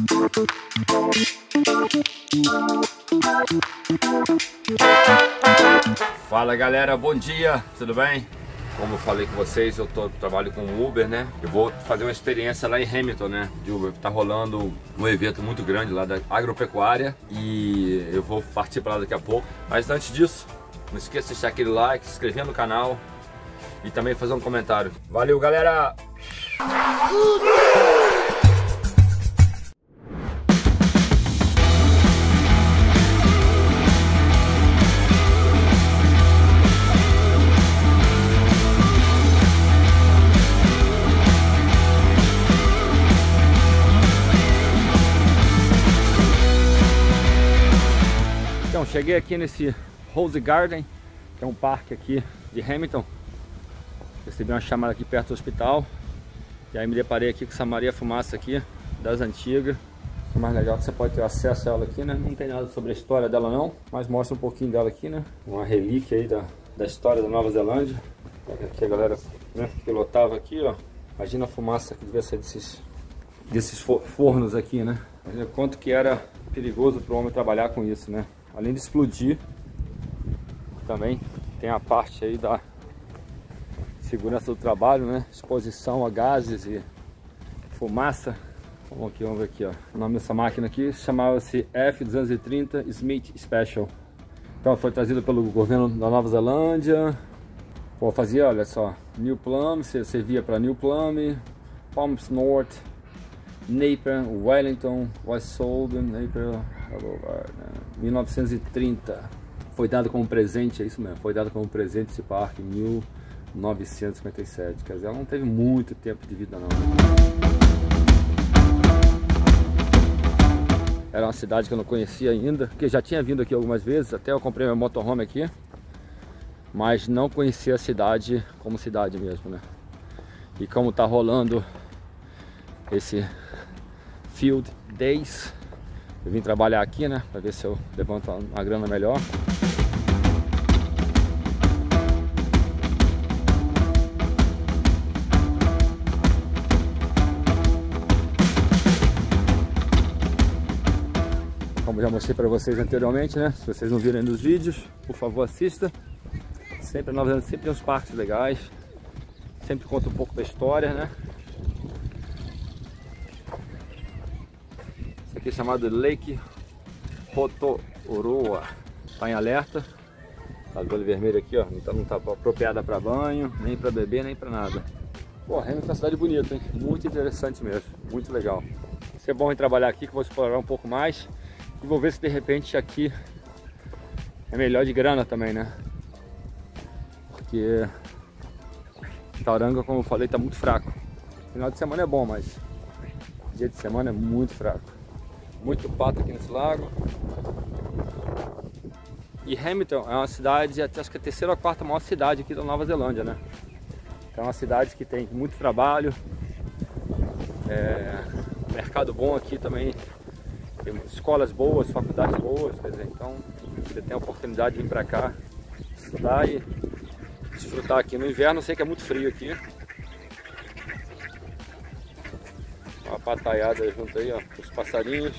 Fala galera, bom dia, tudo bem? Como eu falei com vocês, eu trabalho com Uber, né? Eu vou fazer uma experiência lá em Hamilton, né? De Uber. Tá rolando um evento muito grande lá da agropecuária e eu vou partir para lá daqui a pouco. Mas antes disso, não esqueça de deixar aquele like, se inscrever no canal e também fazer um comentário. Valeu, galera! Então, cheguei aqui nesse Rose Garden, que é um parque aqui de Hamilton. Recebi uma chamada aqui perto do hospital. E aí me deparei aqui com essa Maria Fumaça aqui, das antigas. O mais legal é que você pode ter acesso a ela aqui, né? Não tem nada sobre a história dela não, mas mostra um pouquinho dela aqui, né? Uma relíquia aí da história da Nova Zelândia. Aqui a galera, né, pilotava aqui, ó. Imagina a fumaça que devia sair desses fornos aqui, né? Imagina quanto que era perigoso para o homem trabalhar com isso, né? Além de explodir, também tem a parte aí da segurança do trabalho, né? Exposição a gases e fumaça. Vamos ver aqui, ó. O nome dessa máquina aqui chamava-se F230 Smith Special. Então foi trazida pelo governo da Nova Zelândia. Pô, fazia, olha só, New Plum, servia para New Plum, Palms North, Napier, Wellington, West Southern, Napier, 1930. Foi dado como presente, é isso mesmo, foi dado como presente esse parque em 1957. Quer dizer, ela não teve muito tempo de vida não. Era uma cidade que eu não conhecia ainda, porque já tinha vindo aqui algumas vezes, até eu comprei meu motorhome aqui, mas não conhecia a cidade como cidade mesmo, né? E como tá rolando esse Field Days, eu vim trabalhar aqui, né, para ver se eu levanto uma grana melhor. Como já mostrei para vocês anteriormente, né, se vocês não viram ainda os vídeos, por favor assista. Sempre Nova Zelândia sempre tem uns parques legais, sempre conta um pouco da história, né. Aqui é chamado Lake Rotorua, está em alerta, tá de olho vermelho aqui, ó, então não está apropriada para banho, nem para beber, nem para nada. Pô, Hamilton é uma cidade bonita, hein? Muito interessante mesmo, muito legal. Vai ser bom em trabalhar aqui, que eu vou explorar um pouco mais e vou ver se de repente aqui é melhor de grana também, né? Porque Tauranga, como eu falei, está muito fraco. Final de semana é bom, mas dia de semana é muito fraco. Muito pato aqui nesse lago. E Hamilton é uma cidade, acho que é a terceira ou a quarta maior cidade aqui da Nova Zelândia, né? É uma cidade que tem muito trabalho, mercado bom aqui também, tem escolas boas, faculdades boas, quer dizer, então você tem a oportunidade de vir pra cá, estudar e desfrutar aqui. No inverno eu sei que é muito frio aqui. Uma pataiada junto aí, ó, com os passarinhos.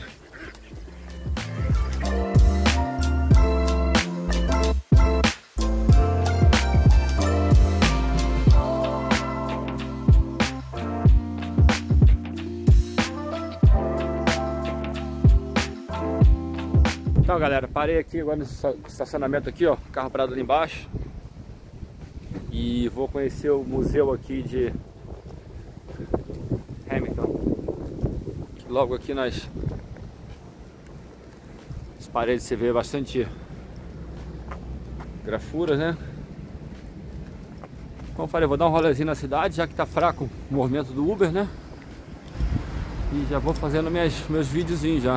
Então galera, parei aqui agora no estacionamento aqui, ó, carro parado ali embaixo. E vou conhecer o museu aqui de Hamilton. Logo aqui nas paredes você vê bastante grafuras, né? Como eu falei, eu vou dar um rolezinho na cidade, já que tá fraco o movimento do Uber, né? E já vou fazendo meus videozinhos já.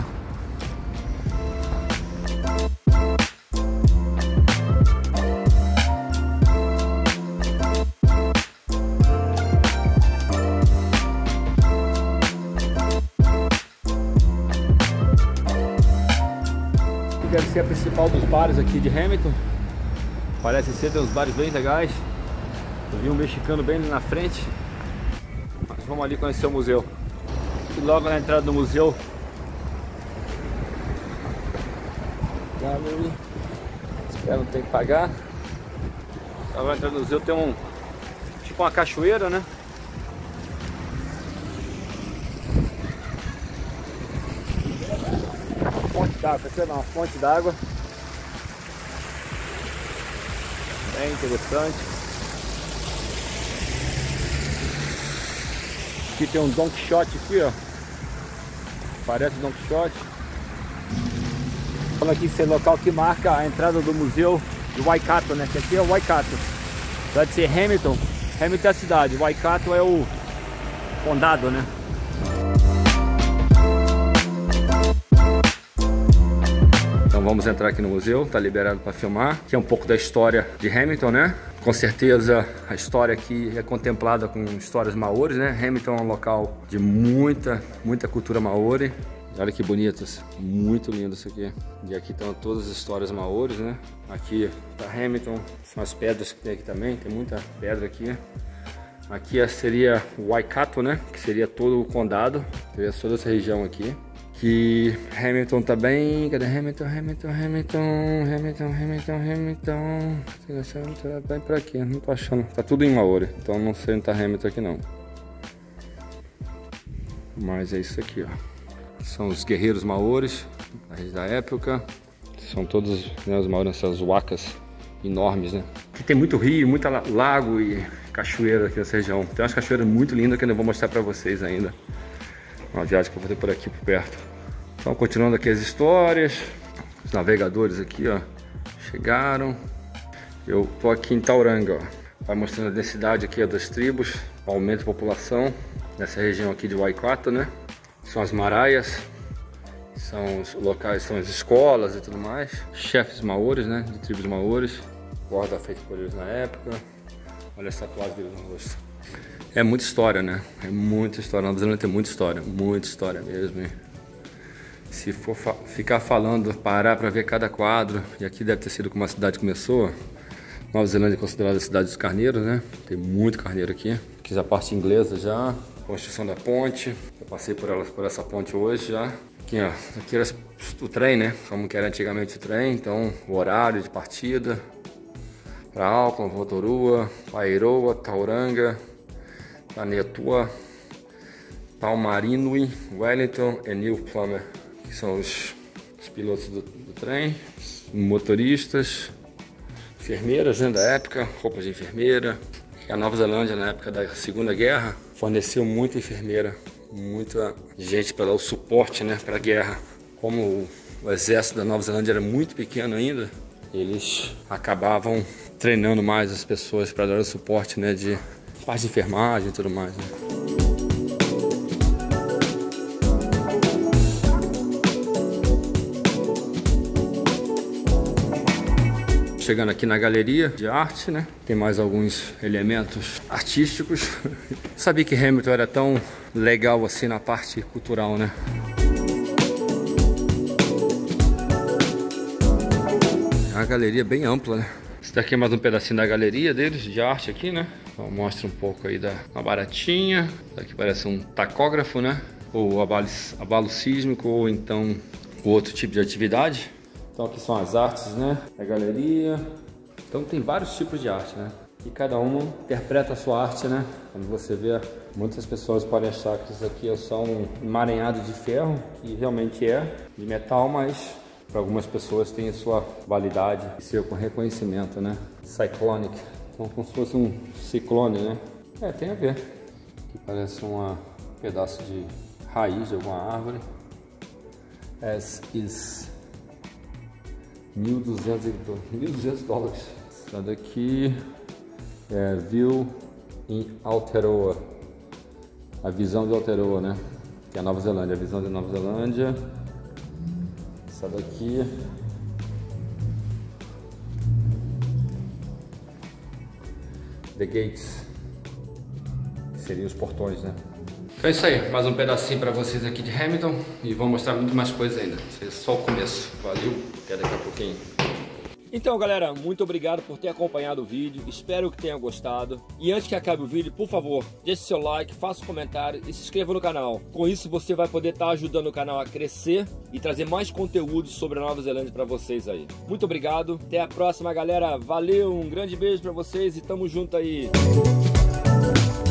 Deve ser a principal dos bares aqui de Hamilton. Parece ser, tem uns bares bem legais. Eu vi um mexicano bem ali na frente. Mas vamos ali conhecer o museu. E logo na entrada do museu Gallery. Espero não ter que pagar. Então, vai entrar no museu, tem um tipo uma cachoeira, né? Uma fonte d'água, aqui é uma fonte d'água. Bem interessante. Aqui tem um Don Quixote aqui, ó. Parece Don Quixote. Falando aqui esse é o local que marca a entrada do museu de Waikato, né? Que aqui é o Waikato. Vai ser Hamilton. Hamilton é a cidade, Waikato é o condado, né? Então vamos entrar aqui no museu, tá liberado para filmar. Aqui é um pouco da história de Hamilton, né? Com certeza a história aqui é contemplada com histórias maoris, né? Hamilton é um local de muita cultura maori. Olha que bonitas, muito lindo isso aqui. E aqui estão todas as histórias maoris, né? Aqui tá Hamilton, são as pedras que tem aqui também, tem muita pedra aqui. Aqui seria Waikato, né? Que seria todo o condado, seria toda essa região aqui. Que Hamilton tá bem... Cadê Hamilton? Tá bem pra aqui, não tô achando. Tá tudo em maori, então não sei onde tá Hamilton aqui não. Mas é isso aqui, ó. São os guerreiros maoris da época. São todos, né, os maoris, essas wacas enormes, né? Aqui tem muito rio, muito lago e cachoeira aqui nessa região. Tem umas cachoeiras muito lindas que eu não vou mostrar pra vocês ainda. Uma viagem que eu vou ter por aqui por perto. Então, continuando aqui as histórias. Os navegadores aqui, ó, chegaram. Eu tô aqui em Tauranga, ó. Vai mostrando a densidade aqui, ó, das tribos, o aumento da população nessa região aqui de Waikato, né? São as maraias, são os locais, são as escolas e tudo mais. Chefes maoris, né? De tribos maoris. Guarda feita por eles na época. Olha essa tatuagem deles no rosto. É muita história, né? É muita história. Nova Zelândia tem muita história mesmo. E se for ficar falando, parar para ver cada quadro, e aqui deve ter sido como a cidade começou. Nova Zelândia é considerada a cidade dos carneiros, né? Tem muito carneiro aqui. Aqui a parte inglesa já. Construção da ponte. Eu passei por essa ponte hoje já. Aqui, ó, aqui era o trem, né? Como que era antigamente o trem. Então, o horário de partida para Auckland, Rotorua, Paeroa, Tauranga, Tanetua, Taumarinui, Wellington e New Plummer. Que são os pilotos do trem, motoristas, enfermeiras, né, da época, roupas de enfermeira. A Nova Zelândia, na época da Segunda Guerra, forneceu muita enfermeira, muita gente para dar o suporte, né, para a guerra. Como o exército da Nova Zelândia era muito pequeno ainda, eles acabavam treinando mais as pessoas para dar o suporte, né, de parte de enfermagem e tudo mais, né. Chegando aqui na galeria de arte, né? Tem mais alguns elementos artísticos. Sabia que Hamilton era tão legal assim na parte cultural, né? É uma galeria bem ampla, né? Esse daqui é mais um pedacinho da galeria deles, de arte aqui, né? Então, mostra um pouco aí da uma baratinha. Daqui parece um tacógrafo, né? Ou abalo sísmico, ou então outro tipo de atividade. Então aqui são as artes, né? A galeria. Então tem vários tipos de arte, né? E cada um interpreta a sua arte, né? Quando você vê, muitas pessoas podem achar que isso aqui é só um emaranhado de ferro, que realmente é de metal, mas para algumas pessoas tem a sua validade e seu reconhecimento, né? Cyclonic, então como se fosse um ciclone, né? É, tem a ver. Aqui parece um pedaço de raiz de alguma árvore. As is $1.200. Essa daqui é View em Aotearoa. A visão de Aotearoa, né? Que é a Nova Zelândia. A visão de Nova Zelândia. Essa daqui The Gates, que seriam os portões, né? Então é isso aí, mais um pedacinho para vocês aqui de Hamilton e vou mostrar muito mais coisas ainda. Isso é só o começo. Valeu, até daqui a pouquinho. Então galera, muito obrigado por ter acompanhado o vídeo, espero que tenha gostado. E antes que acabe o vídeo, por favor, deixe seu like, faça um comentário e se inscreva no canal. Com isso você vai poder estar ajudando o canal a crescer e trazer mais conteúdo sobre a Nova Zelândia para vocês aí. Muito obrigado, até a próxima galera, valeu, um grande beijo para vocês e tamo junto aí.